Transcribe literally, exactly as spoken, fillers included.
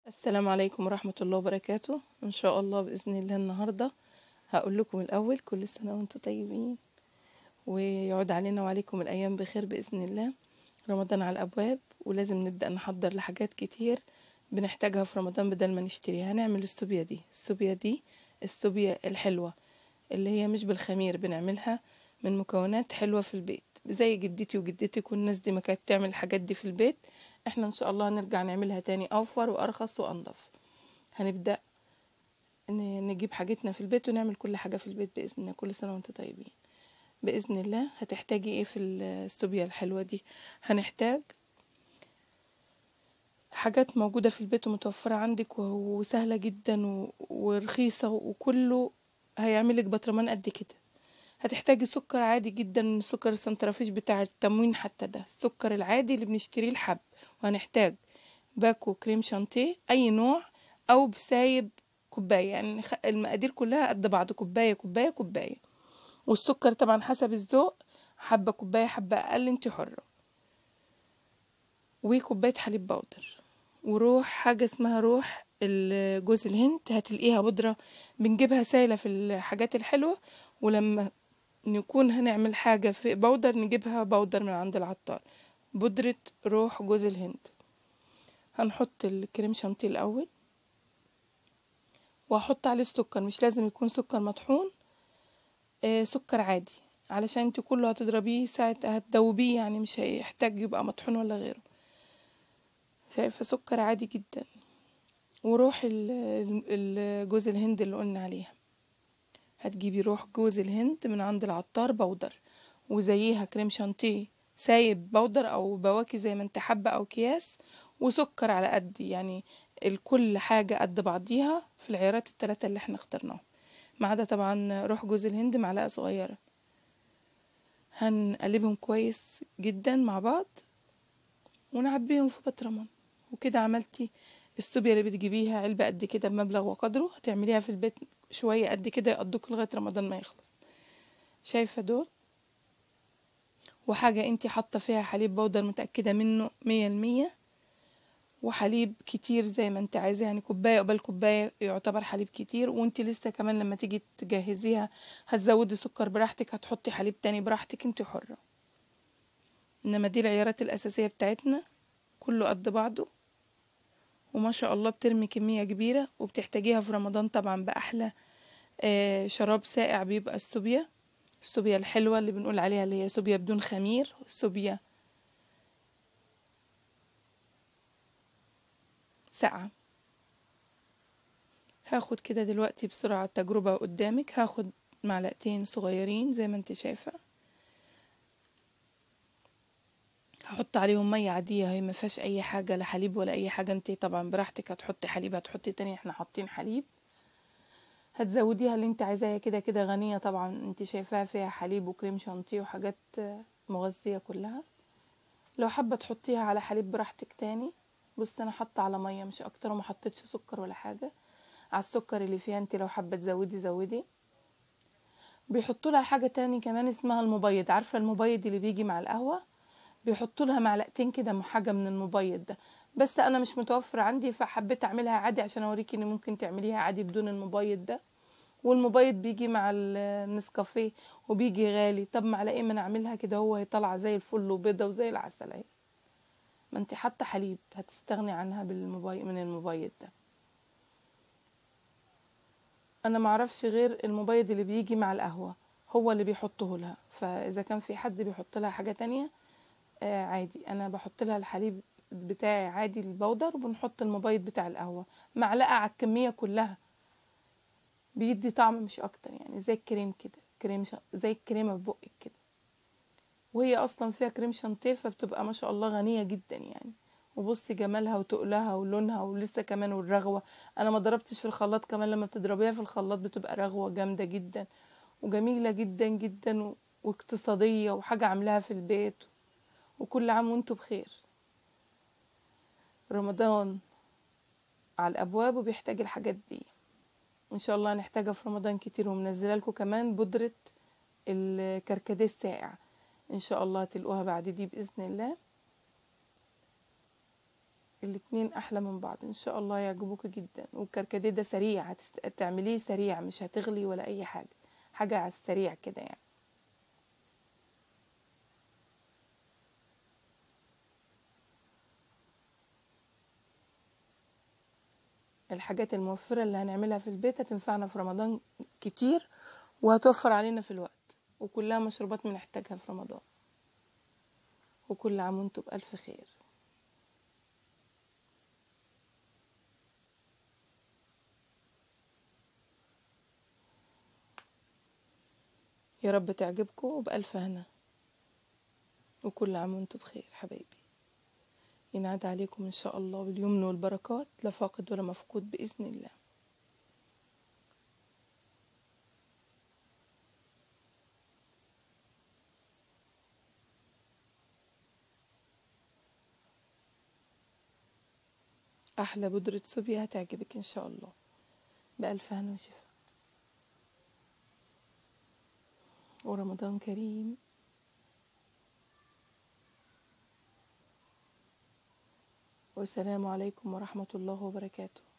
السلام عليكم ورحمة الله وبركاته. إن شاء الله بإذن الله النهاردة هقول لكم الأول كل سنة وانتم طيبين، ويعود علينا وعليكم الأيام بخير بإذن الله. رمضان على الأبواب ولازم نبدأ نحضر لحاجات كتير بنحتاجها في رمضان بدل ما نشتريها. هنعمل السوبيا دي السوبيا دي السوبيا الحلوة اللي هي مش بالخمير، بنعملها من مكونات حلوة في البيت زي جدتي وجدتك والناس دي ما كانت تعمل الحاجات دي في البيت. احنا ان شاء الله هنرجع نعملها تاني اوفر وارخص وانضف. هنبدأ نجيب حاجتنا في البيت ونعمل كل حاجة في البيت بإذن الله. كل سنة وانتم طيبين بإذن الله. هتحتاجي ايه في السوبيا الحلوة دي؟ هنحتاج حاجات موجودة في البيت ومتوفرة عندك وسهلة جدا ورخيصة، وكله هيعملك بطرمان قد كده. هتحتاجي سكر عادي جدا من سكر السنترافيش بتاع التموين، حتى ده السكر العادي اللي بنشتريه الحب. وهنحتاج باكو كريم شانتيه اي نوع او بسايب كوبايه، يعني المقادير كلها قد بعض، كوبايه كوبايه كوبايه. والسكر طبعا حسب الذوق، حبه كوبايه حبه اقل انت حره. وكوبايه حليب بودر، وروح حاجه اسمها روح جوز الهند هتلاقيها بودره، بنجيبها سايله في الحاجات الحلوه، ولما نكون هنعمل حاجه في بودر نجيبها بودر من عند العطار. بودره روح جوز الهند. هنحط الكريم شانتيه الاول وهحط عليه السكر، مش لازم يكون سكر مطحون، آه سكر عادي، علشان انت كله هتضربيه ساعة هتدوبيه، يعني مش هيحتاج يبقى مطحون ولا غيره. شايفة سكر عادي جدا. وروح جوز الهند اللي قلنا عليها، هتجيبي روح جوز الهند من عند العطار بودر، وزيها كريم شانتيه سايب بودر او بواكي زي ما انت حابة او اكياس، وسكر على قد يعني الكل حاجة قد بعضيها في العيارات الثلاثة اللي احنا اخترناهم، ما عدا طبعا روح جوز الهند معلقة صغيرة. هنقلبهم كويس جدا مع بعض ونعبيهم في بطرمان. وكده عملتي السوبيا اللي بتجيبيها علبة قد كده بمبلغ وقدره، هتعمليها في البيت شوية قد كده يقضوك لغاية رمضان ما يخلص. شايفة دول؟ وحاجة انتي حاطة فيها حليب بودر متأكدة منه مية المية، وحليب كتير زي ما انت عايزة، يعني كوباية قبل كوباية يعتبر حليب كتير. وانت لسه كمان لما تيجي تجهزيها هتزودي سكر براحتك، هتحطي حليب تاني براحتك، انت حرة. انما دي العيارات الاساسية بتاعتنا، كله قد بعضه وما شاء الله بترمي كمية كبيرة، وبتحتاجيها في رمضان طبعا بأحلى آه شراب ساقع بيبقى السوبيا السوبيا الحلوة اللي بنقول عليها، اللي هي سوبيا بدون خمير، سوبيا ساقعة. هاخد كده دلوقتي بسرعة التجربة قدامك، هاخد معلقتين صغيرين زي ما انت شايفة، هحط عليهم مية عادية، هي ما فيهاش اي حاجة لا حليب ولا اي حاجة، انت طبعا براحتك هتحطي حليب هتحطي تاني، احنا حاطين حليب. هتزوديها اللي انت عايزاها، كده كده غنية طبعا، انت شايفاها فيها حليب وكريم شانتيه وحاجات مغذية كلها. لو حابة تحطيها على حليب براحتك تاني. بص انا حاطه على مية مش اكتر، وما حطيتش سكر ولا حاجة. على السكر اللي فيها انت لو حابة تزودي زودي. بيحطوا لها حاجة تاني كمان اسمها المبيض، عارفة المبيض اللي بيجي مع القهوة؟ بيحطوا لها معلقتين كده حاجة من المبيض ده، بس انا مش متوفر عندي فحبيت اعملها عادي عشان اوريكي ان ممكن تعمليها عادي بدون المبيض ده. والمبيض بيجي مع النسكافيه وبيجي غالي، طب معلقه ما نعملها كده هو هي طالعه زي الفل وبيضه وزي العسل اهي. ما انت حاطه حليب هتستغني عنها بالمبيض من المبيض ده. انا معرفش غير المبيض اللي بيجي مع القهوه هو اللي بيحطه لها، فاذا كان في حد بيحط لها حاجه تانية آه عادي، انا بحط لها الحليب بتاعي عادي البودر، وبنحط المبيض بتاع القهوه معلقه على الكميه كلها، بيدي طعم مش اكتر، يعني زي الكريم كده، كريم ش... زي الكريمه ببقك كده، وهي اصلا فيها كريم شانتيه فبتبقى ما شاء الله غنيه جدا يعني. وبصي جمالها وتقلها ولونها، ولسه كمان والرغوه، انا ما ضربتش في الخلاط، كمان لما بتضربيها في الخلاط بتبقى رغوه جامده جدا وجميله جدا جدا و... واقتصاديه، وحاجه عاملاها في البيت. وكل عام وانتم بخير. رمضان على الابواب وبيحتاج الحاجات دي، ان شاء الله هنحتاجها في رمضان كتير. ومنزله لكم كمان بودره الكركديه الساقع، ان شاء الله هتلقوها بعد دي باذن الله. الاتنين احلى من بعض ان شاء الله، يعجبوك جدا. والكركديه ده سريع، هتعمليه سريع، مش هتغلي ولا اي حاجة، حاجة على السريع كده يعني. الحاجات الموفرة اللي هنعملها في البيت هتنفعنا في رمضان كتير، وهتوفر علينا في الوقت، وكلها مشروبات بنحتاجها في رمضان. وكل عام وانتم بألف خير. يا رب تعجبكم وبألف هنا، وكل عام وانتم بخير حبايبي. ينعاد عليكم إن شاء الله باليمن والبركات، لا فاقد ولا مفقود بإذن الله. أحلى بودرة صوبيا هتعجبك إن شاء الله، بألف هنا وشفا. ورمضان كريم. والسلام عليكم ورحمة الله وبركاته.